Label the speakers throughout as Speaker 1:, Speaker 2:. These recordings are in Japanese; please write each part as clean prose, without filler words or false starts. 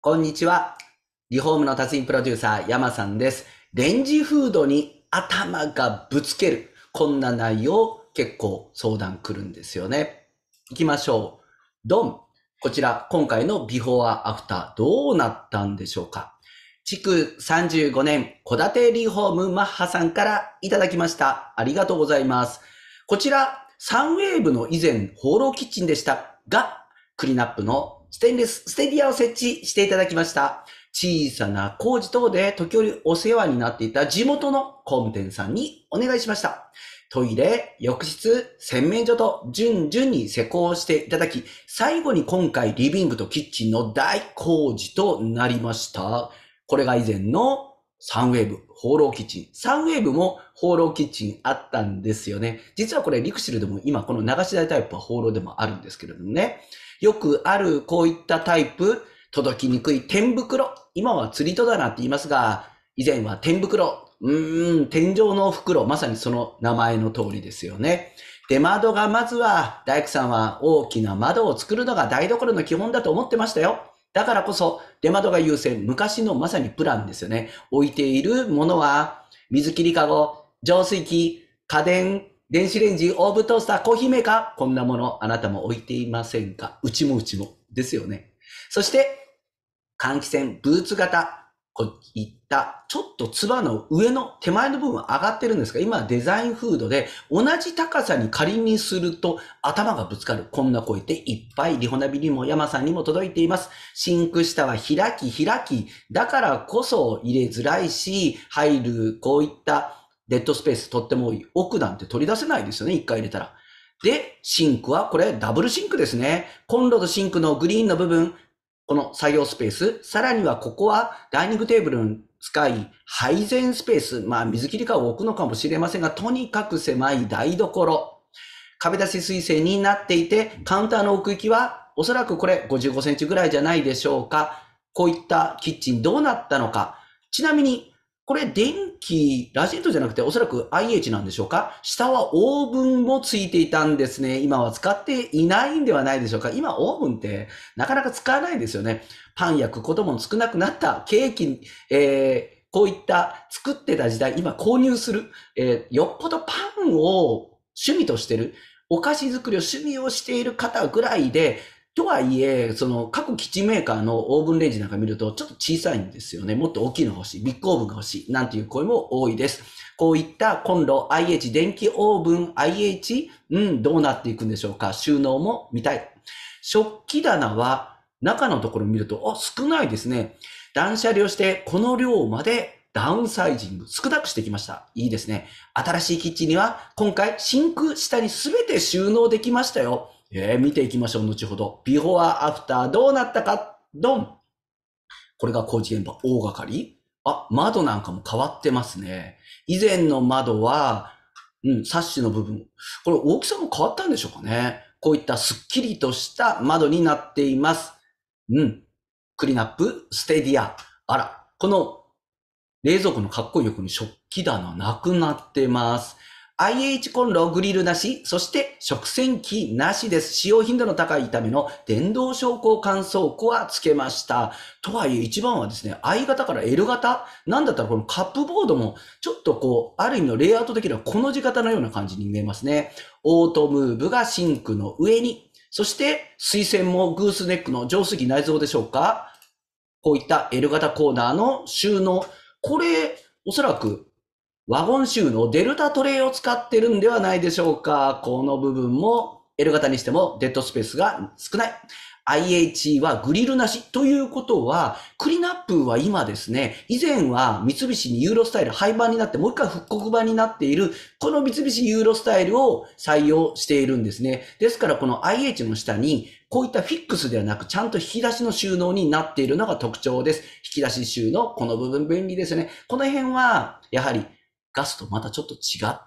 Speaker 1: こんにちは。リフォームの達人プロデューサー、山さんです。レンジフードに頭がぶつける。こんな内容、結構相談来るんですよね。行きましょう。ドン。こちら、今回のビフォーアフター、どうなったんでしょうか。築35年、戸建てリフォームマッハさんからいただきました。ありがとうございます。こちら、サンウェーブの以前、ホーローキッチンでしたが、クリナップのステンレスステディアを設置していただきました。小さな工事等で時折お世話になっていた地元の工務店さんにお願いしました。トイレ、浴室、洗面所と順々に施工していただき、最後に今回リビングとキッチンの大工事となりました。これが以前のサンウェーブ、ホーローキッチン。サンウェーブもホーローキッチンあったんですよね。実はこれリクシルでも今この流し台タイプはホーローでもあるんですけれどもね。よくあるこういったタイプ、届きにくい天袋。今は釣り戸棚って言いますが、以前は天袋。天井の袋。まさにその名前の通りですよね。出窓がまずは、大工さんは大きな窓を作るのが台所の基本だと思ってましたよ。だからこそ、出窓が優先。昔のまさにプランですよね。置いているものは、水切りかご、浄水器、家電、電子レンジ、オーブントースター、コーヒーメーカー、こんなものあなたも置いていませんか？うちもですよね。そして、換気扇、ブーツ型、こういったちょっとつばの上の手前の部分上がってるんですが、今デザインフードで同じ高さに仮にすると頭がぶつかる。こんな声でいっぱいリホナビにも山さんにも届いています。シンク下は開き。だからこそ入れづらいし、入るこういったデッドスペースとっても多い。奥なんて取り出せないですよね、一回入れたら。で、シンクはこれダブルシンクですね。コンロとシンクのグリーンの部分、この作業スペース、さらにはここはダイニングテーブルに使い、配膳スペース、水切りかを置くのかもしれませんが、とにかく狭い台所。壁出し水栓になっていて、カウンターの奥行きはおそらくこれ55センチぐらいじゃないでしょうか。こういったキッチンどうなったのか。ちなみに、これ電気、ラジエントじゃなくておそらく IH なんでしょうか。下はオーブンもついていたんですね。今は使っていないんではないでしょうか。今オーブンってなかなか使わないですよね。パン焼くことも少なくなった。ケーキ、こういった作ってた時代、今購入する。よっぽどパンを趣味としてる。お菓子作りを趣味をしている方ぐらいで、とはいえ、その各キッチンメーカーのオーブンレンジなんか見るとちょっと小さいんですよね。もっと大きいの欲しい。ビッグオーブンが欲しい。なんていう声も多いです。こういったコンロ、IH、電気オーブン、IH、どうなっていくんでしょうか。収納も見たい。食器棚は中のところ見ると、少ないですね。断捨離をしてこの量までダウンサイジング、少なくしてきました。いいですね。新しいキッチンには今回シンク下にすべて収納できましたよ。見ていきましょう、後ほど。ビフォーアフターどうなったか、ドン。これが工事現場、大掛かり。窓なんかも変わってますね。以前の窓は、サッシの部分。これ大きさも変わったんでしょうかね。こういったスッキリとした窓になっています。クリナップ、ステディア。この冷蔵庫のかっこいい横に食器棚なくなってます。IH コンロ、グリルなし、そして食洗機なしです。使用頻度の高いための電動昇降乾燥庫はつけました。とはいえ一番はですね、I 型から L 型なんだったらこのカップボードもちょっとある意味のレイアウト的にはこの字型のような感じに見えますね。オートムーブがシンクの上に、そして水栓もグースネックの浄水器内蔵でしょうか。こういった L 型コーナーの収納。これ、おそらくワゴン収納デルタトレイを使ってるんではないでしょうか。この部分も L 型にしてもデッドスペースが少ない。IH はグリルなしということは、クリナップは今ですね、以前は三菱にユーロスタイル廃盤になってもう一回復刻版になっている、この三菱ユーロスタイルを採用しているんですね。ですからこの IH の下に、こういったフィックスではなく、ちゃんと引き出しの収納になっているのが特徴です。引き出し収納、この部分便利ですね。この辺は、やはりガスとまたちょっと違った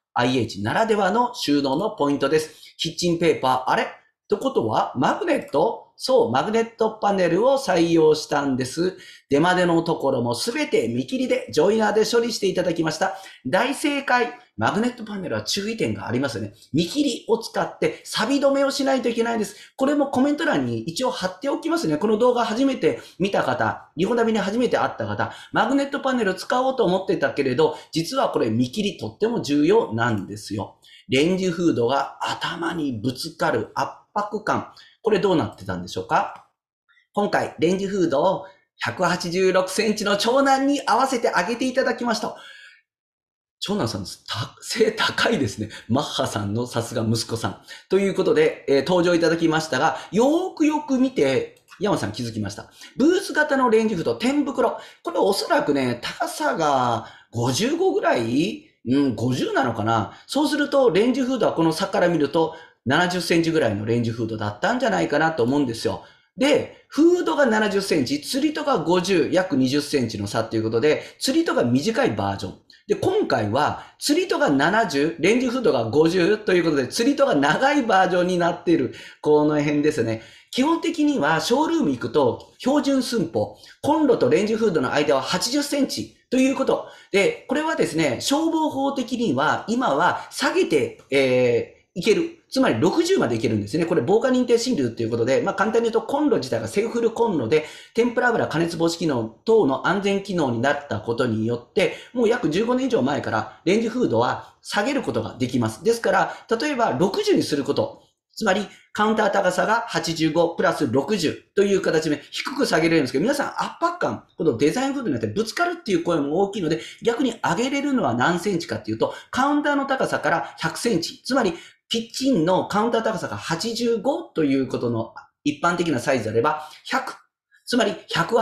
Speaker 1: IH ならではの収納のポイントです。キッチンペーパー、ってことは、マグネット、 そう、マグネットパネルを採用したんです。出までのところもすべて見切りで、ジョイナーで処理していただきました。大正解。マグネットパネルは注意点がありますよね。見切りを使って錆止めをしないといけないです。これもコメント欄に一応貼っておきますね。この動画初めて見た方、リホナビに初めて会った方、マグネットパネル使おうと思ってたけれど、実はこれ見切りとっても重要なんですよ。レンジフードが頭にぶつかる圧迫感。これどうなってたんでしょうか？今回、レンジフードを186センチの長男に合わせてあげていただきました。長男さん、背高いですね。マッハさんのさすが息子さん。ということで、登場いただきましたが、よくよく見て、山さん気づきました。ブース型のレンジフード、天袋。これおそらくね、高さが55ぐらい50なのかな。そうすると、レンジフードはこの差から見ると、70センチぐらいのレンジフードだったんじゃないかなと思うんですよ。で、フードが70センチ、釣り戸が50、約20センチの差ということで、釣り戸が短いバージョン。で、今回は、釣り戸が70、レンジフードが50ということで、釣り戸が長いバージョンになっている。この辺ですね。基本的には、ショールーム行くと、標準寸法、コンロとレンジフードの間は80センチということ。で、これはですね、消防法的には、今は下げて、いける。つまり60までいけるんですね。これ防火認定新流ということで、簡単に言うとコンロ自体がセルフルコンロで、天ぷら油加熱防止機能等の安全機能になったことによって、もう約15年以上前からレンジフードは下げることができます。ですから、例えば60にすること、つまりカウンター高さが85プラス60という形で低く下げれるんですけど、皆さん圧迫感、このデザインフードになってぶつかるっていう声も大きいので、逆に上げれるのは何センチかっていうと、カウンターの高さから100センチ、つまりキッチンのカウンター高さが85ということの一般的なサイズであれば100、つまり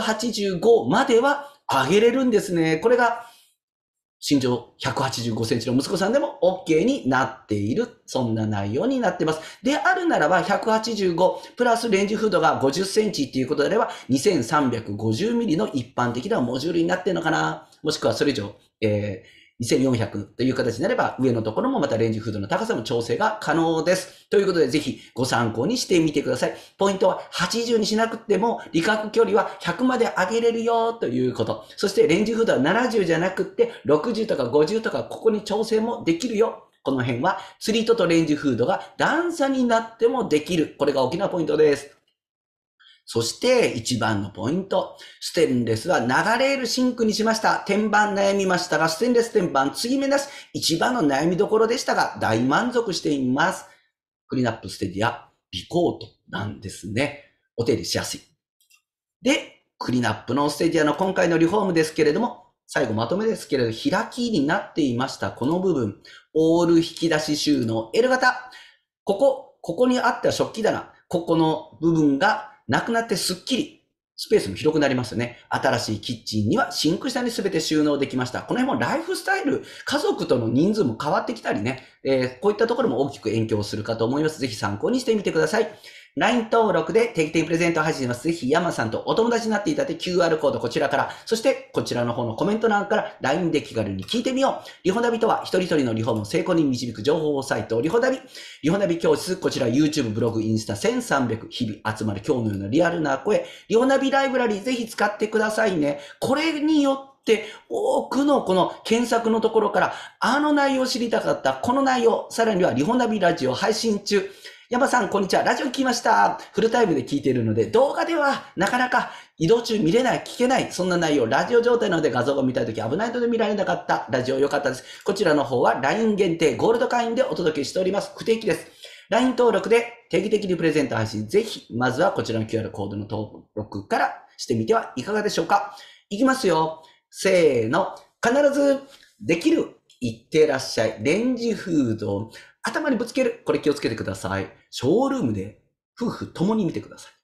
Speaker 1: 185までは上げれるんですね。これが身長185センチの息子さんでも OK になっている。そんな内容になっています。であるならば185プラスレンジフードが50センチっていうことであれば2350ミリの一般的なモジュールになっているのかな。もしくはそれ以上、2400という形になれば上のところもまたレンジフードの高さも調整が可能です。ということでぜひご参考にしてみてください。ポイントは80にしなくても離角距離は100まで上げれるよということ。そしてレンジフードは70じゃなくて60とか50とかここに調整もできるよ。この辺は釣り戸とレンジフードが段差になってもできる。これが大きなポイントです。そして一番のポイント。ステンレスは流れるシンクにしました。天板悩みましたが、ステンレス天板継ぎ目なし。一番の悩みどころでしたが、大満足しています。クリーンアップステディア、ビコートなんですね。お手入れしやすい。で、クリーンアップのステディアの今回のリフォームですけれども、最後まとめですけれど、開きになっていましたこの部分。オール引き出し収納 L 型。ここにあった食器棚。ここの部分がなくなってスッキリ。スペースも広くなりますよね。新しいキッチンにはシンク下に全て収納できました。この辺もライフスタイル、家族との人数も変わってきたりね、こういったところも大きく影響するかと思います。ぜひ参考にしてみてください。LINE 登録で定期的にプレゼントを配信します。ぜひ山さんとお友達になっていただいて QR コードこちらから、そしてこちらの方のコメント欄から LINE で気軽に聞いてみよう。リホナビとは一人一人のリフォームを成功に導く情報サイトリホナビ。リホナビ教室、こちら YouTube、ブログ、インスタ1300、日々集まる今日のようなリアルな声。リホナビライブラリーぜひ使ってくださいね。これによって多くのこの検索のところからあの内容を知りたかった、この内容、さらにはリホナビラジオ配信中。山さん、こんにちは。ラジオ聞きました。フルタイムで聞いているので、動画ではなかなか移動中見れない、聞けない、そんな内容。ラジオ状態なので画像が見たいとき危ないので見られなかった。ラジオ良かったです。こちらの方は LINE 限定、ゴールド会員でお届けしております。不定期です。LINE 登録で定期的にプレゼント配信。ぜひ、まずはこちらの QR コードの登録からしてみてはいかがでしょうか。いきますよ。せーの。必ずできる。いってらっしゃい。レンジフード。頭にぶつける。これ気をつけてください。ショールームで夫婦共に見てください。